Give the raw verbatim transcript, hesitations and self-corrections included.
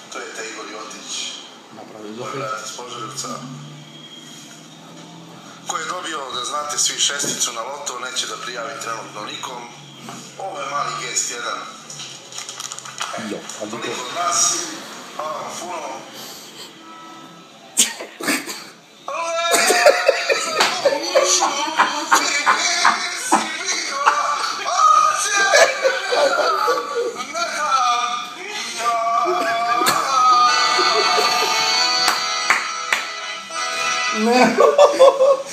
To je taj Igor Jotić. Napravio Moj Zofij. brat iz Požarevca. Ko je dobio, da znate, svi šesticu na loto, neće da prijavi trenutno nikom. Ovo je mali gest jedan. Jo, ali to... Toliko od nas. Hvala vam puno. Ne.